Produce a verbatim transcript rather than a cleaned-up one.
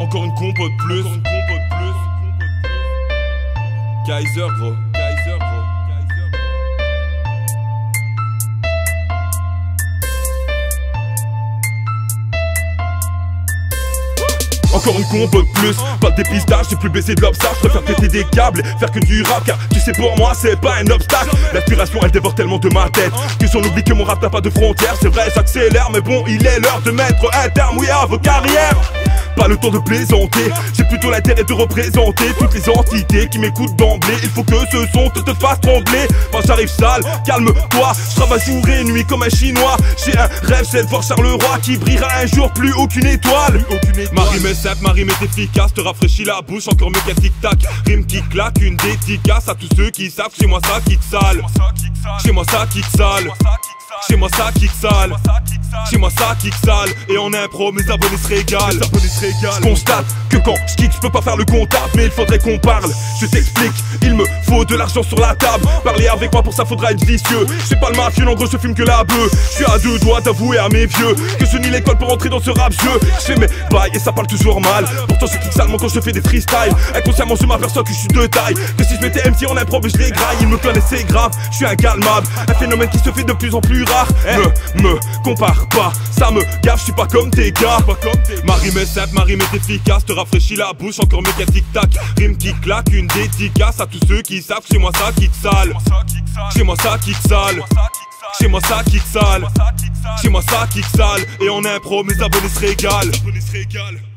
Encore une compo de plus. Encore une compo de plus. Kaiser gros. Kaiser gros. Encore une compo de plus, pas de dépistage, j'ai plus baissé de l'obstacle. Je préfère péter des câbles, faire que du rap, car tu sais pour moi c'est pas un obstacle. L'aspiration elle dévore tellement de ma tête que si on oublie que mon rap n'a pas de frontières. C'est vrai j'accélère mais bon il est l'heure de mettre un terme oui à vos carrières. Pas le temps de plaisanter, j'ai plutôt l'intérêt de représenter toutes les entités qui m'écoutent d'emblée. Il faut que ce son te, te fasse trembler. Quand j'arrive sale, calme-toi, je travaille jour et nuit comme un chinois. J'ai un rêve, c'est de voir Charleroi qui brillera un jour plus haut qu'une étoile. Ma rime est simple, ma rime est efficace, te rafraîchit la bouche encore mieux qu'un tic-tac. Rime qui claque, une dédicace à tous ceux qui savent que chez moi ça kick sale. Chez moi ça kick sale. Chez moi ça kick sale. Chez moi ça kick sale. Et en impro mes abonnés se régalent. Je constate que quand je kick je peux pas faire le comptable, mais il faudrait qu'on parle. Je t'explique, il me faut de l'argent sur la table. Parler avec moi pour ça faudra être vicieux. Je suis pas le mafieux, en gros je fume que la bœuf. Je suis à deux doigts d'avouer à mes vieux que je nie l'école pour entrer dans ce rap jeu. Je fais mes bails et ça parle toujours mal. Pourtant je kick salement quand je fais des freestyles. Inconsciemment je m'aperçois que je suis de taille, que si je mettais M C en impro je les graille. Ils me connaissent c'est grave, je suis incalmable. Un phénomène qui se fait de plus en plus rare. Me, me compare pas, ça me gaffe, je suis pas comme tes gars. Ma rime est simple, ma rime est efficace, te rafraîchit la bouche encore mieux qu'un tic-tac. Rime qui claque, une dédicace à tous ceux qui savent que chez moi ça kick sale. Chez moi ça kick sale. Chez moi ça kick sale. Chez moi ça kick sale. Et en impro mes abonnés se régalent.